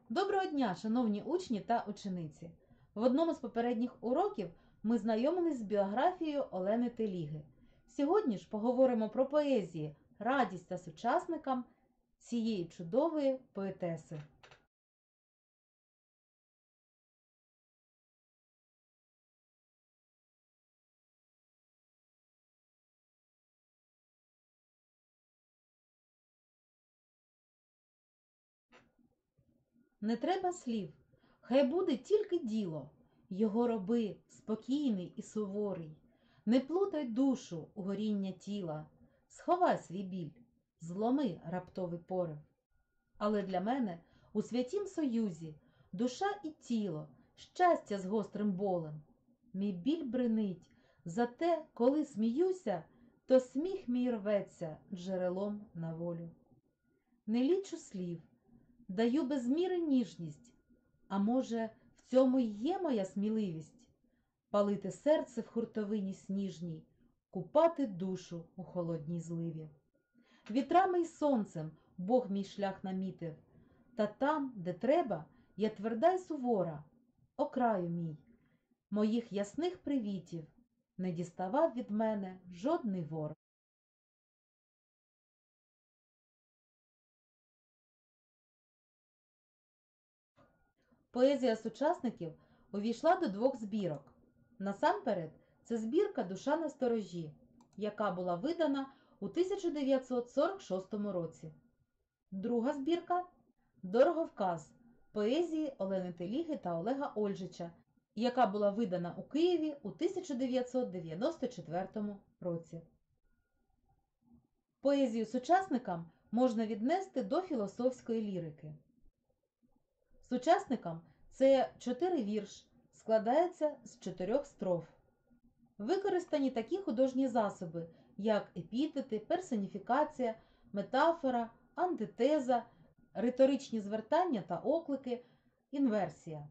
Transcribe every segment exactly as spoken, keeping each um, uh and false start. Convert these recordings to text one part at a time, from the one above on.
Доброго дня, шановні учні та учениці! В одному з попередніх уроків ми знайомились з біографією Олени Теліги. Сьогодні ж поговоримо про поезії, радість та сучасникам цієї чудової поетеси. Не треба слів, хай буде тільки діло. Його роби спокійний і суворий. Не плутай душу у горіння тіла, сховай свій біль, зломи раптовий порив. Але для мене у святім союзі душа і тіло, щастя з гострим болем. Мій біль бринить, зате, коли сміюся, то сміх мій рветься джерелом на волю. Не лічу слів, даю без міри ніжність, а може, в цьому й є моя сміливість палити серце в хуртовині сніжній, купати душу у холодній зливі. Вітрами й сонцем Бог мій шлях намітив, та там, де треба, я тверда й сувора, о краю мій, моїх ясних привітів не діставав від мене жодний ворог. Поезія сучасників увійшла до двох збірок. Насамперед, це збірка «Душа на сторожі», яка була видана у тисяча дев'ятсот сорок шостому році. Друга збірка «Дороговказ» поезії Олени Теліги та Олега Ольжича, яка була видана у Києві у тисяча дев'ятсот дев'яносто четвертому році. Поезію сучасникам можна віднести до філософської лірики. Сучасникам це чотири вірш, складається з чотирьох строф. Використані такі художні засоби, як епітети, персоніфікація, метафора, антитеза, риторичні звертання та оклики, інверсія.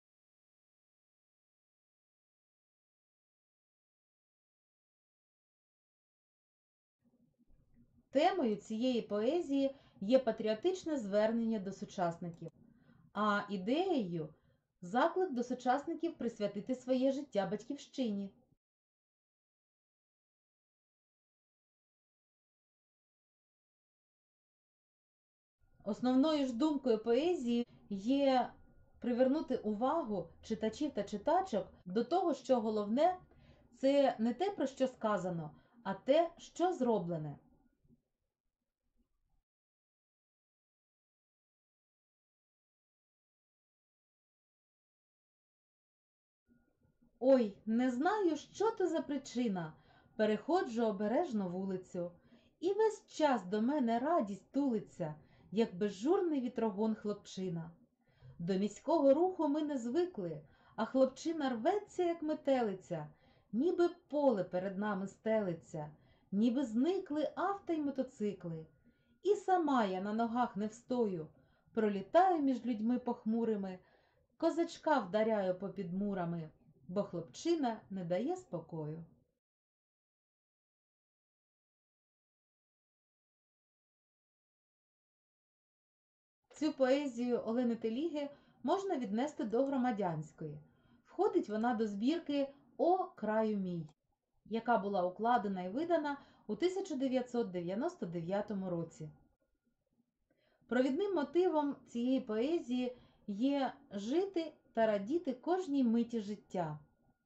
Темою цієї поезії є патріотичне звернення до сучасників, а ідеєю – заклик до сучасників присвятити своє життя батьківщині. Основною ж думкою поезії є привернути увагу читачів та читачок до того, що головне – це не те, про що сказано, а те, що зроблене. Ой, не знаю, що то за причина, переходжу обережно вулицю, і весь час до мене радість тулиться, як безжурний вітрогон хлопчина. До міського руху ми не звикли, а хлопчина рветься, як метелиця, ніби поле перед нами стелиться, ніби зникли авто й мотоцикли. І сама я на ногах не встою, пролітаю між людьми похмурими, козачка вдаряю попід мурами, бо хлопчина не дає спокою. Цю поезію Олени Теліги можна віднести до громадянської. Входить вона до збірки «О краю мій», яка була укладена і видана у тисяча дев'ятсот дев'яносто дев'ятому році. Провідним мотивом цієї поезії є жити та радіти кожній миті життя.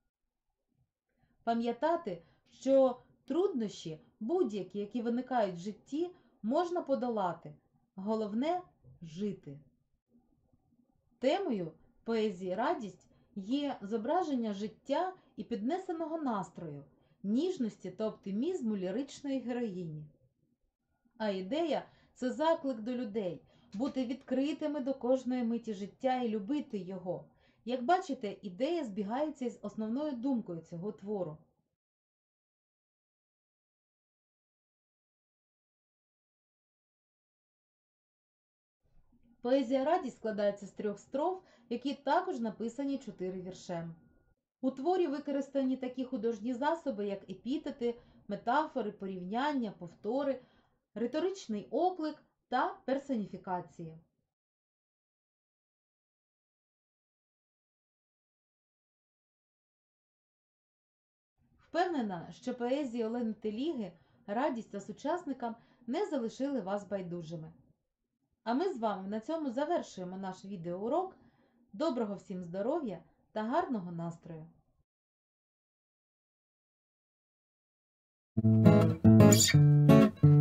Пам'ятати, що труднощі, будь-які, які виникають в житті, можна подолати. Головне – жити. Темою поезії «Радість» є зображення життя і піднесеного настрою, ніжності та оптимізму ліричної героїні. А ідея – це заклик до людей, бути відкритими до кожної миті життя і любити його. Як бачите, ідея збігається з основною думкою цього твору. Поезія «Радість» складається з трьох строф, які також написані чотири віршем. У творі використані такі художні засоби, як епітети, метафори, порівняння, повтори, риторичний оклик та персоніфікації. Впевнена, що поезії Олени Теліги радість та сучасникам не залишили вас байдужими. А ми з вами на цьому завершуємо наш відеоурок. Доброго всім здоров'я та гарного настрою! Thank you.